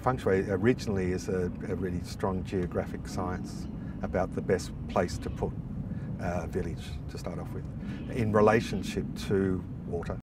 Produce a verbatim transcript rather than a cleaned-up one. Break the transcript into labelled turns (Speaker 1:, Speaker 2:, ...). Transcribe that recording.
Speaker 1: Feng Shui originally is a, a really strong geographic science about the best place to put a village to start off with in relationship to water.